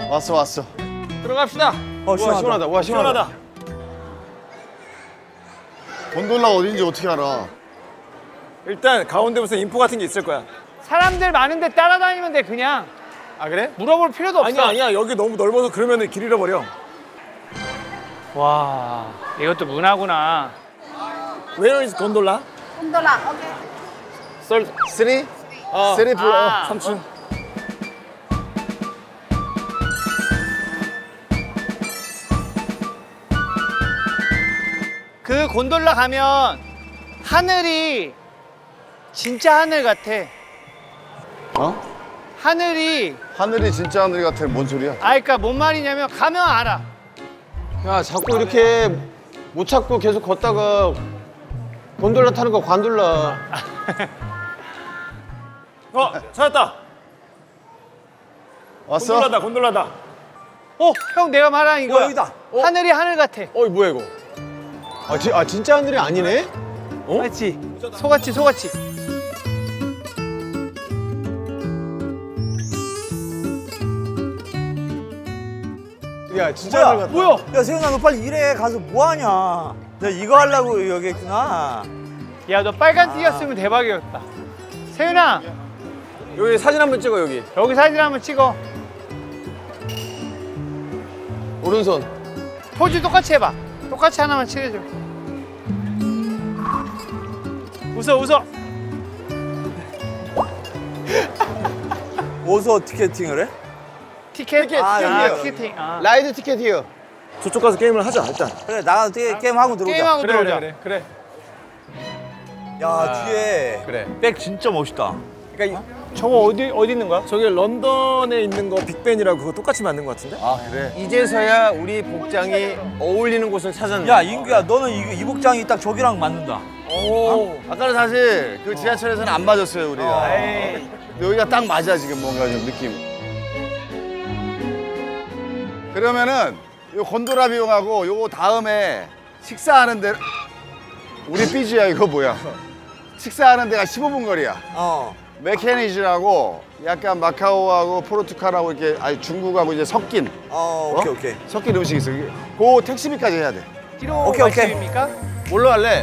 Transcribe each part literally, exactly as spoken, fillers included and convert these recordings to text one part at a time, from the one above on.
왔어 왔어. 들어갑시다. 어 시원하다. 시원하다. 와 시원하다. 시원하다. 곤돌라가 어딘지 어떻게 알아? 일단 가운데 무슨 인포 같은 게 있을 거야. 사람들 많은데 따라다니면 돼 그냥. 아 그래? 물어볼 필요도 없어. 아니야 아니야 여기 너무 넓어서 그러면 길 잃어버려. 와 이것도 문화구나. Where is gondola? Gondola, okay. 썰 쓰리? 어. 쓰리 플로 아. 삼 층. 그 곤돌라 가면 하늘이 진짜 하늘 같아. 어? 하늘이 하늘이 진짜 하늘 같아. 뭔 소리야? 아 그러니까 뭔 말이냐면 가면 알아. 야 자꾸 이렇게 못 찾고 계속 걷다가 곤돌라 타는 거 관둘라. 어 찾았다. 왔어? 곤돌라다 곤돌라다. 어, 형 내가 말한 이거. 어, 여기다. 어? 하늘이 하늘 같아. 어이 뭐야 이거? 아, 지, 아 진짜 하늘이 아니네? 어? 맞지? 소같이 소같이. 야 진짜 하늘 같다. 뭐야? 야 세훈아 너 빨리 일해. 가서 뭐하냐. 내가 이거 하려고 여기 했구나. 야 너 빨간 띠였으면 대박이었다. 세윤아 여기 사진 한번 찍어 여기. 여기 사진 한번 찍어. 오른손. 포즈 똑같이 해봐. 똑같이 하나만 칠해줘. 웃어 웃어. 어디서 티켓팅을 해? 티켓? 티켓, 아, 티켓이요. 티켓팅. 아. 라이드 티켓이요. 저쪽 가서 게임을 하자 일단. 그래 나가서 티 게임하고 들어오자. 게임하고 그래 들어오자. 그래 그래. 야 뒤에 그래. 백 진짜 멋있다. 그러니까 저거 어디 어디 있는 거야? 저기 런던에 있는 거 빅벤이라고 그거 똑같이 만든 거 같은데? 아 그래? 이제서야 우리 복장이 어울리는 곳을 찾았네. 야 인규야 너는 이, 이 복장이 딱 저기랑 맞는다. 오. 아까는 사실 그 지하철에서는 안 맞았어요 우리가. 에이. 근데 여기가 딱 맞아 지금 뭔가 좀 느낌. 그러면은 요 곤돌라 비용하고 요거 다음에 식사하는 데 우리 삐지야 이거 뭐야? 식사하는 데가 십오 분 거리야. 어. 메케니즈라고 약간 마카오하고 포르투갈하고 이렇게 아니 중국하고 이제 섞인 어 오케이 어? 오케이. 섞인 음식이 있어. 그 택시비까지 해야 돼. 키로 오케이, 오케이. 맛집입니까? 뭘로 할래?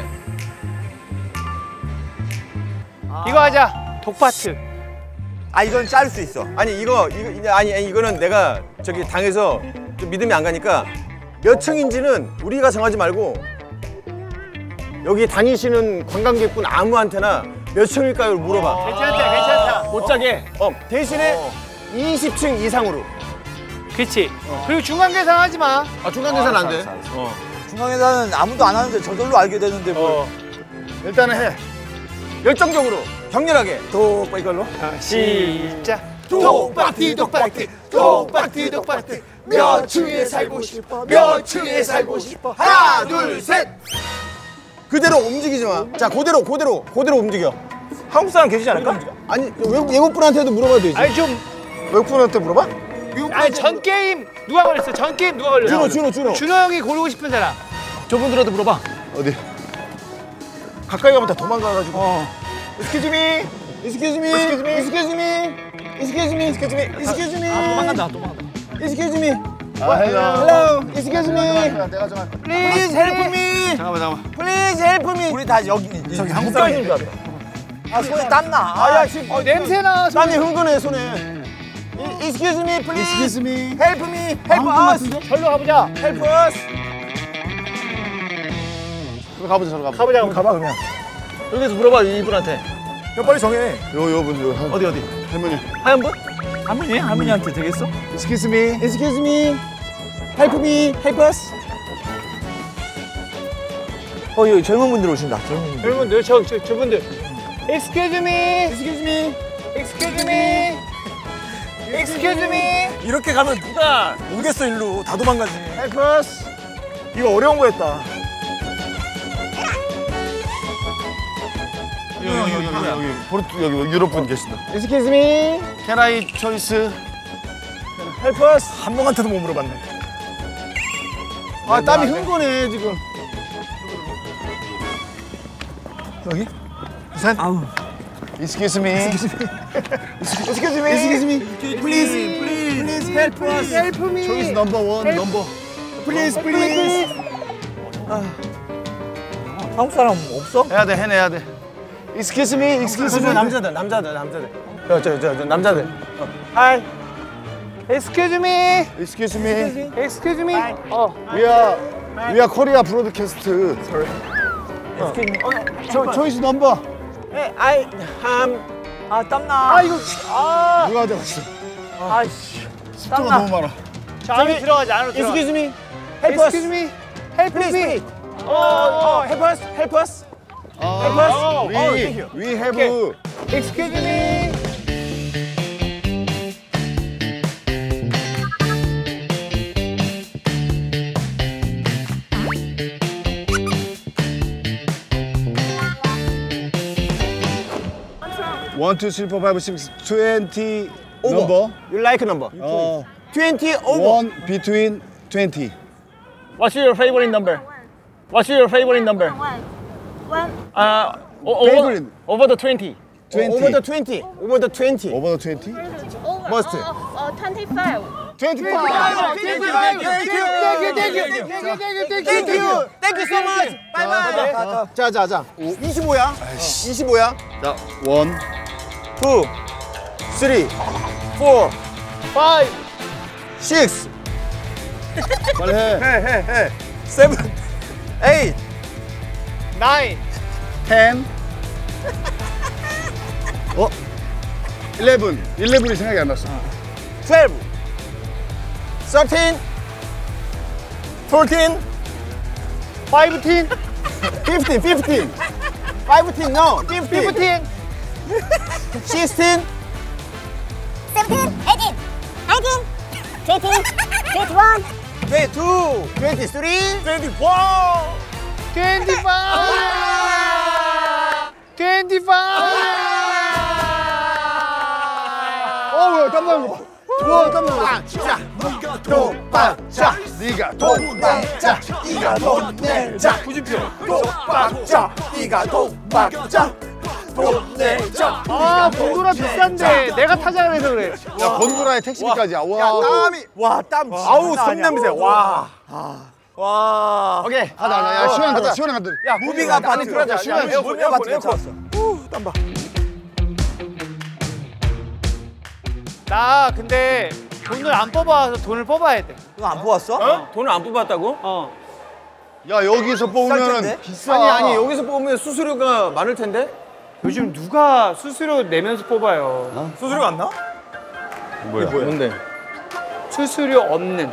이거 하자. 독파트. 아 이건 짤 수 있어. 아니 이거 이거 아니, 아니 이거는 내가 저기 당에서 좀 믿음이 안 가니까 몇 층인지는 우리가 정하지 말고 여기 다니시는 관광객분 아무한테나 몇 층일까요 물어봐. 괜찮다 괜찮다. 못 자게. 어 대신에 이십 층 이상으로. 그치. 그리고 중간 계산하지 마. 아 중간 계산 안 돼. 어. 중앙에서는 아무도 안 하는데 저절로 알게 되는데 뭐. 어 일단은 해. 열정적으로 격렬하게. 또 이걸로. 시작. 독박티 독박티 독박티 독박티 몇 층에 살고 싶어 몇 층에 살고 싶어 하나 둘 셋. 그대로 움직이지 마. 자 그대로 그대로 그대로 움직여. 한국 사람 계시지 않을까? 아니 외국 외국 분한테도 물어봐도 되지. 아니 좀. 외국분한테 물어봐? 아니 전 게임 누가 걸렸어? 전 게임 누가 걸렸어? 준호 준호 준호. 준호 형이 고르고 싶은 사람. 저분들한테 물어봐. 어디? 가까이 가면 다 도망가가지고. 어. Excuse me. Excuse me. Excuse me. Excuse me. Excuse me. Excuse me. Excuse me. 아 도망간다 도망간다. Excuse me. 아 헬로. Hello. Excuse me. 내가 정할 거야. Please help me. 잠깐만 잠깐만. Please help me. 우리 다 여기 저기 한국 사람인 줄 알았다. 아 손에 땀나. 아야 지금 어 냄새나. 땀이 흥건해 손에. Excuse me, please. Excuse me. Help me. Help us. 절로 가보자. Help us. 그럼 가보자 저로 가보자. 가보자. 가봐 그냥. 여기서 물어봐 이분한테. 야 빨리 정해. 요요분 요. 한- 어디 어디? 할머니. 하얀 분? 할머니? 할머니한테 되겠어? Excuse me. Excuse me. Help me. Help us. 어 여기 젊은 분들 오신다. 젊은 분들. 여러분들 저, 저 저분들. Excuse me. Excuse me. Excuse me. Excuse me. 이렇게 가면 누가 오겠어 일로 다 도망가지. Help us. 이거 어려운 거였다. 여기 여기 여기 여기 포르투 여기 유럽 분 계신다. Excuse me. Can I choice? Help us. 한 명한테도 못 물어봤네. 아 땀이 흥건해 지금. 여기? 아우. Excuse me. Excuse me. Excuse me. Please. Please Help us. Help me. 초이스 넘버 원 넘버. Please, please. 한국 사람 없어? 해야 돼 해내야 돼. Excuse me, excuse me. 남자들, 남자들, 남자들. 저, 저, 저, 저 남자들. Hi. Excuse me. Excuse me. Excuse me. 어. We are we are Korea broadcast. Sorry. 초 초이스 넘버. I am. 아 땀나. 아 이거 아. 누가 가져갔어? 아씨. 습도가 땀나. 너무 많아. 자, 안으로 들어가자. 안으로 들어가. Excuse me. Help us. Excuse me. Help Please, me. please. 어, 어, help us. Help us. Help us. 아, Oh, thank we you. we have 오케이. Excuse me. one two three four five six twenty Over. number. You like number? 어, twenty over. one between twenty. What's your favorite number? What's your favorite number? One. One. Uh, o- over, Favorite. over the twenty. twenty. Over the twenty. Over the twenty. Over the twenty. Over. Must. Uh, uh, twenty-five. twenty-five. Thank you. Thank you. Thank you. Thank you. Thank you. Thank you. Thank you. Thank you so much. Bye bye. 자, 자, 자. 이십오야. 이십오야. 자, one. two, three, four, Five. six. 빨리 해. 해, 해, 해. seven, eight, Nine. ten. 어? eleven. eleven이 생각이 안 났어. twelve, thirteen, fourteen, Fifteen. fifteen, fifteen. fifteen, no. fifteen. Fifteen. sixteen, Seventeen. Eighteen. Nineteen. Twenty. Twenty-one. twenty-two, twenty-three, twenty-four. Twenty-five. Twenty-five. 어우, 땀나는 거 봐. 와, 땀나는 거 봐. 자, 돈 받자. 네가 돈 받자. 네가 돈 내자. 구십 표. 돈 받자. 네가 돈 받자. 돈 내자. 아, 곤도라 비싼데 내가 타자 그래서 그래. 야, 건드라에 택시비까지야. 와. 야, 땀이. 와 땀. 아우, 손냄새. 와. 와. 오케이. 하자, 하자. 야, 시원한 거, 시원한 거. 야, 무비가 많이 들어가자. 들어가자. 시원한 거. 에어컨, 에어컨, 에어컨. 땀 봐. 나 근데 돈을 안 뽑아서 돈을 뽑아야 돼. 이거 안 뽑았어? 어? 돈을 안 뽑았다고? 어. 야, 여기서 뽑으면 텐데? 비싸. 아니, 아니, 여기서 뽑으면 수수료가 많을 텐데? 요즘 누가 수수료 내면서 뽑아요. 수수료가 안 나? 뭐야? 뭔데? 수수료 없는.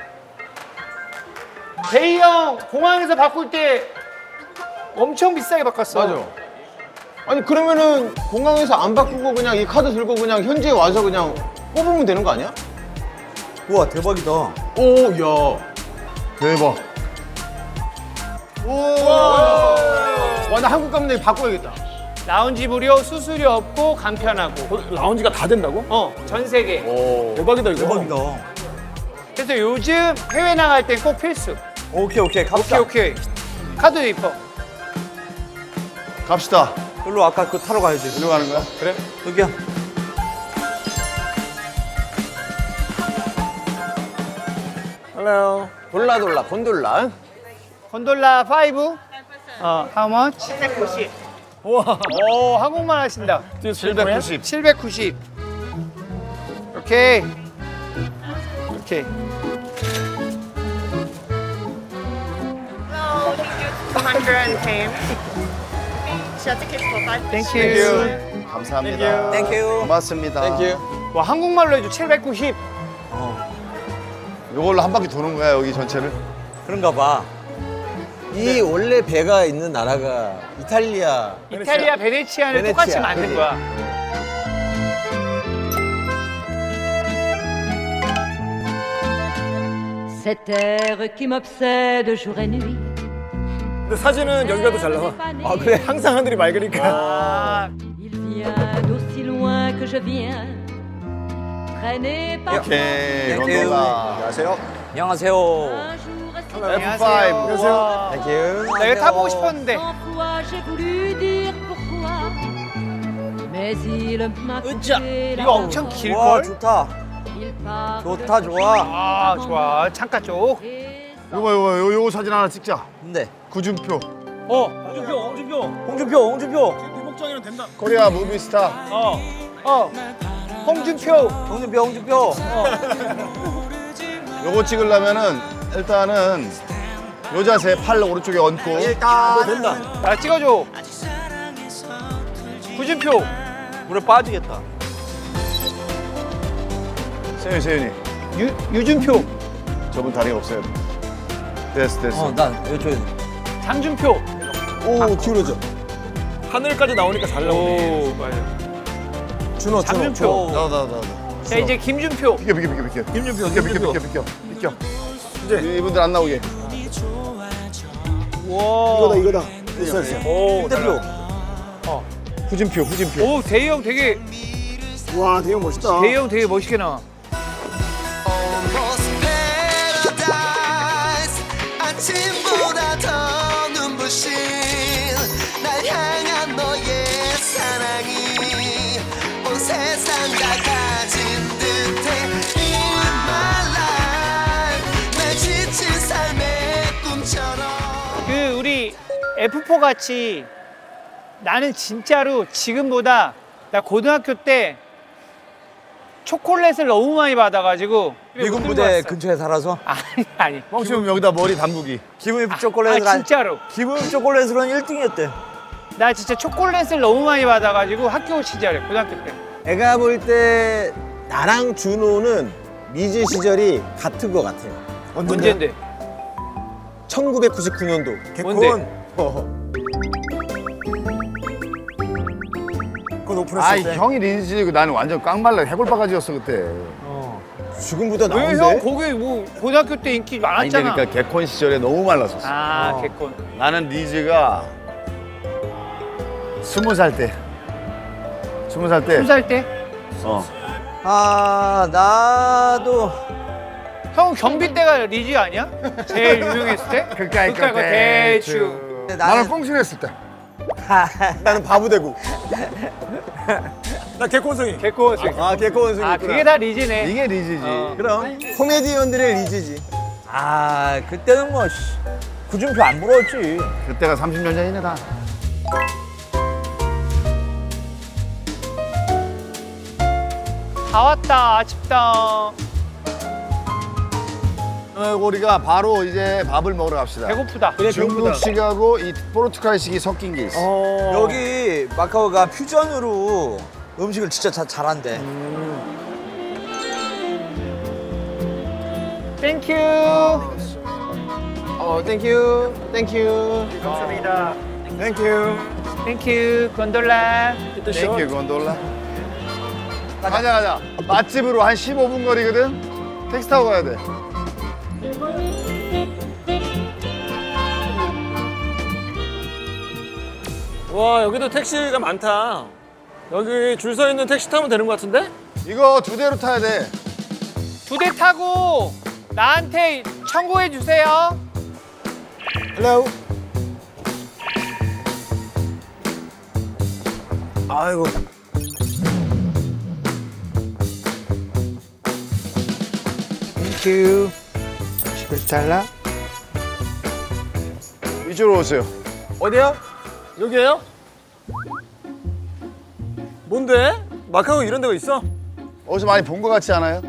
대희 형 공항에서 바꿀 때 엄청 비싸게 바꿨어. 맞아. 아니, 그러면은 공항에서 안 바꾸고 그냥 이 카드 들고 그냥 현지에 와서 그냥 뽑으면 되는 거 아니야? 우와 대박이다. 오, 야. 대박. 와, 나 한국 가면 이거 바꿔야겠다. 라운지 무료, 수수료 없고 간편하고. 라운지가 다 된다고? 어, 전 세계. 대박이다 이거. 대박이다. 그래서 요즘 해외 나갈 땐 꼭 필수. 오케이 오케이 갑시다. 오케이, 오케이. 카드 입어. 갑시다. 일로 아까 그 타러 가야지. 일로 가는 거야? 그래? 여기야. 헬로. 돌라 돌라 곤돌라. 곤돌라 파이브. 어, how much? 칠백구십. 우와. 오, 한국말 하신다. 칠백구십. 칠백구십. 오케이. 오케이. 땡큐. 감사합니다. 땡큐. 고맙습니다. 땡큐. 와, 한국말로 해줘. 칠백구십. 이걸로 한 바퀴 도는 거야, 여기 전체를? 그런가 봐. 이 원래 배가 있는 나라가 이탈리아. 이탈리아 베네치아를 베네치아, 똑같이 만든 그지? 거야. Cette terre qui m'obsède jour et nuit. 근데 사진은 여기가 더 잘 나와. 아, 그래? 항상 하늘이 맑으니까. 아, Il vient d'aussi loin que je viens, traîné par 오케이, 땡큐. gondol라. 안녕하세요. 안녕하세요. un jour à 에프 파이브. 안녕하세요. 땡큐. 내가 타보고 싶었는데. cent fois j'ai voulu dire pourquoi, mais il m'a coûté la 이거 엄청 와 길걸? 좋다. Il part 좋다, 좋아. 아 좋아. 창가 쪽. et 요거 요거 요, 요거 사진 하나 찍자. 근데 구준표. 어, 홍준표, 홍준표. 홍준표, 홍준표. 비목장이랑 된다. 코리아 무비스타. 어. 어. 홍준표. 홍준표, 홍준표. 요거 찍으려면은 일단은 요 자세 팔 오른쪽에 얹고. 일단 된다. 나 찍어줘. 구준표. 물에 빠지겠다. 세윤이 세윤이. 유 유준표. 저분 다리가 없어요. 됐어 됐어. 어, 난 이쪽에. 장준표. 오 기울어져. 하늘까지 나오니까 잘 나오네. 오 맞아. 준호 준호. 장준표. 나와 나와 나와. 나와. 자 이제 김준표. 비켜 비켜 비켜 비켜. 김준표, 비켜 비켜 김준표. 비켜 비켜 비켜. 이제 이분들 안 나오게. 와. 이거다 이거다. 됐어 됐어. 오, 홍준표. 후진표 후진표. 오 대희 형 되게 와 되게 멋있다. 대희 형 되게 멋있게 나와. 아침보다 더 눈부신 날 향한 너의 사랑이 온 세상 다 가진 듯해 In my life 날 지친 삶의 꿈처럼 그 우리 에프 사 같이 나는 진짜로 지금보다 나 고등학교 때 초콜릿을 너무 많이 받아가지고 미군 부대 근처에 살아서 아니 아니 뻥치면 여기다 머리 담그기. 기분 아, 초콜릿을 아 진짜로 기분 초콜릿으로는 일 등이었대. 나 진짜 초콜릿을 너무 많이 받아가지고 학교 시절에 고등학교 때 내가 볼 때 나랑 준호는 리즈 시절이 같은 것 같아요. 언젠데? 천구백구십구 년도. 뭔데? 그건 아 오픈했을 때. 형이 리즈고 나는 완전 깡말라 해골바가지였어 그때. 지금보다 왜 나은데? 형 거기 뭐 고등학교 때 인기 아니 많았잖아. 그러니까 개콘 시절에 너무 말랐었어. 아 개콘. 나는 리즈가 스무 살 때. 스무 살 때. 스무 살 때? 어. 아 나도 형 경비 때가 리즈 아니야? 제일 유명했을 때? 그까이 그까이 거 대추. 나는 꽁순했을 때. 나는 바보대구. 나 개콘성이. 개콘. 아 개콘승이 아 그게 다 리즈네. 이게 리즈지. 어. 그럼 코미디언들의 리즈지. 아 그때는 뭐 씨, 구준표 안 부러웠지. 그때가 삼십 년 전이네 다. 다 왔다 아쉽다. 어, 우리가 바로 이제 밥을 먹으러 갑시다. 배고프다. 중국식하고 이 포르투갈식이 섞인 게 있어. 여기 마카오가 퓨전으로 음식을 진짜 자, 잘한대. 땡큐. 어 땡큐 땡큐. 감사합니다. 땡큐. 땡큐 건돌라. 땡큐 건돌라. 가자 가자. 맛집으로 한 십오 분 거리거든. 택시 타고 가야 돼. 와, 여기도 택시가 많다. 여기 줄 서 있는 택시 타면 되는 것 같은데? 이거 두 대로 타야 돼. 두 대 타고 나한테 청구해 주세요. 헬로. 아이고. 땡큐. 잘라. 이쪽으로 오세요. 어디야? 여기에요? 뭔데? 마카오 이런 데가 있어? 어디서 많이 본 것 같지 않아요?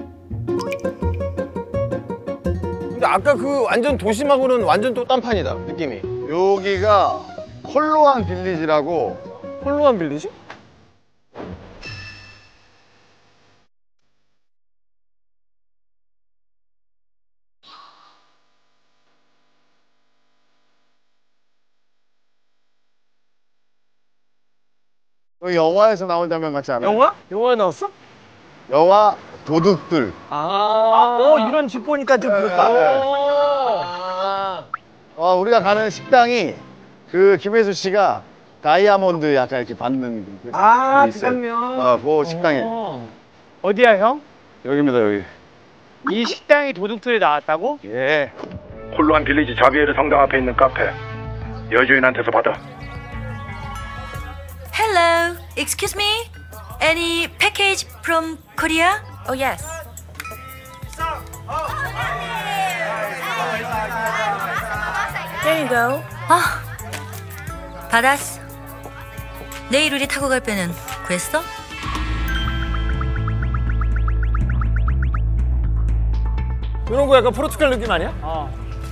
근데 아까 그 완전 도심하고는 완전 또 딴판이다 느낌이. 여기가 홀로한 빌리지라고. 홀로한 빌리지? 여기 영화에서 나온 장면 같지 않아요? 영화? 영화에 나왔어? 영화 도둑들. 아, 어 이런 집 보니까 좀 그렇다. 어, 우리가 가는 식당이 그 김혜수 씨가 다이아몬드 약간 이렇게 받는 그 아, 게 있어요. 그 장면. 어, 그 식당에. 어디야 형? 여기입니다, 여기. 이 식당이 도둑들이 나왔다고? 예. 홀로한 빌리지 자비에르 성당 앞에 있는 카페. 여주인한테서 받아. Hello, excuse me? Any package from Korea? Oh yes. go? 아, 받았어. 내일 우리 타고 갈 배는 구했어? 이런 거 약간 포르투갈 느낌 아니야? 어.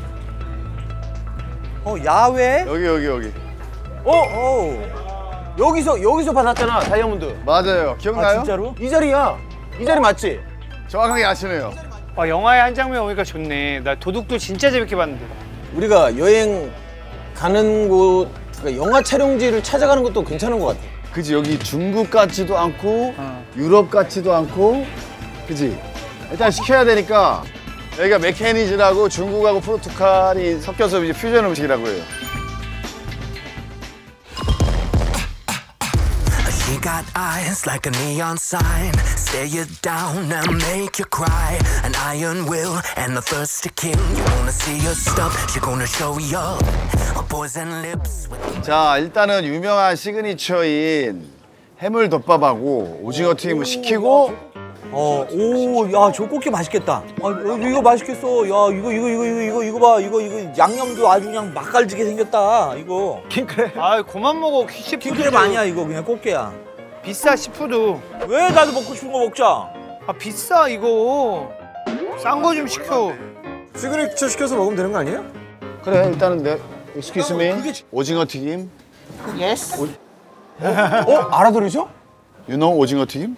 어 야외? 여기 여기 여기. 어? 어. 여기서 여기서 받았잖아 다이아몬드. 맞아요. 기억나요? 아 진짜로? 이 자리야. 이 자리 맞지? 정확하게 아시네요. 어, 영화의 한 장면 오니까 좋네. 나 도둑도 진짜 재밌게 봤는데. 우리가 여행 가는 곳, 그러니까 영화 촬영지를 찾아가는 것도 괜찮은 것 같아. 그지 여기 중국 같지도 않고 어. 유럽 같지도 않고 그지 일단 시켜야 되니까 여기가 메케니즈라고 중국하고 포르투갈이 섞여서 이제 퓨전 음식이라고 해요. She got eyes like a neon sign. Stare you down and make you cry. An iron will and a thirsty king. You wanna see her stuff, she gonna show you up. A poison lips with... 자 일단은 유명한 시그니처인 해물덮밥하고 오징어 튀김을 시키고 어, 오, 야, 저 꽃게 맛있겠다. 아, 어, 이거 맛있겠어. 야, 이거, 이거, 이거, 이거, 이거, 이거 봐. 이거, 이거, 양념도 아주 그냥 맛깔지게 생겼다. 이거. 킹크랩. 아, 그만 먹어. 시푸드. 킹크랩 아니야, 이거. 그냥 꽃게야. 비싸, 시푸드. 왜 나도 먹고 싶은 거 먹자. 아, 비싸, 이거. 싼 거 좀 시켜. 시그니처 시켜서 먹으면 되는 거 아니에요? 그래 일단은 내 excuse me 오징어 튀김 예스. 어? 어? 알아들으셔? you know 오징어 튀김?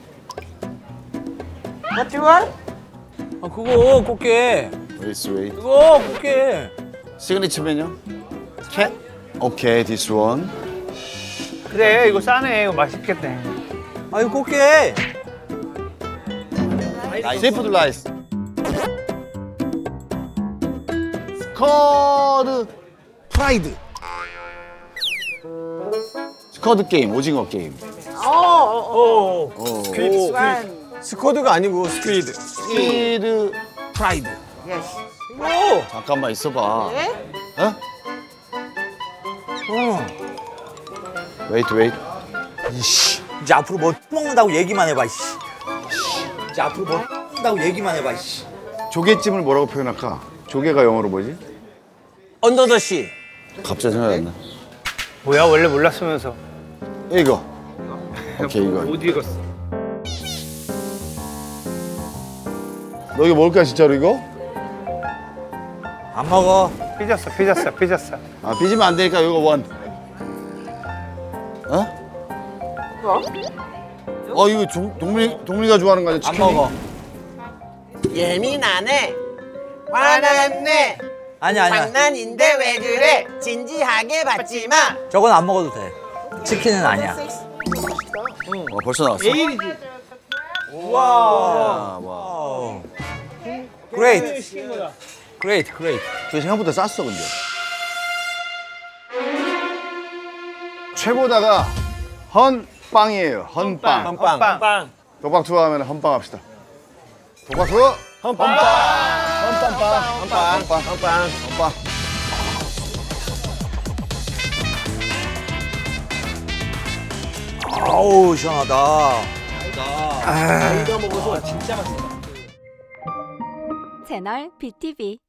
What you want? 아, 그거 꽃게. Wait wait 그거 꽃게. 시그니처 메뉴? 캔? 오케이 this one 그래, 이거 싸네. 이거 맛있겠네. 아, 이거 꽃게. 세이푸드 라이스 스쿼드 프라이드 스쿼드 게임 오징어 게임 어. 어. 스쿼드가 아니고 스퀴드. 스퀴드 프라이드 오. 잠깐만 있어봐 어? 어. 웨이트 웨이트 이씨. 이제 앞으로 뭐 먹는다고 얘기만 해봐, 이씨. 이제 앞으로 뭐 먹는다고 얘기만 해봐, 이씨. 조개찜을 뭐라고 표현할까? 조개가 영어로 뭐지? 언더 더 씨. 갑자기 생각이 안 나. 뭐야, 원래 몰랐으면서. 이거. 오케이 이거. 못 읽었어. 너 이거 먹을 거야 진짜로 이거? 안 먹어. 삐졌어, 삐졌어, 삐졌어. 아 삐지면 안 되니까 이거 원. 어? 뭐? 어 이거 동, 동민이 동민이가 좋아하는 거 아니야? 안 치킨이? 먹어. 예민하네. 화났네. 아니, 아니야. 장난인데 왜 그래? 진지하게 받지 마. 저건 안 먹어도 돼. 치킨은 아니야. 어 벌써 나왔어. 예일이지. 와. 와. 그레이트. 그레이트, 그레이트. 저 생각보다 쌌어 근데. 최고다가 헌빵이에요. 헌빵. 헌빵. 빵. 빵. 도박 투어 하면 헌빵 합시다. 도박 투어. 헌빵. 헌빵빵. 헌빵. 헌빵. 헌빵. 헌빵. 아우, 시원하다. 채널 비티비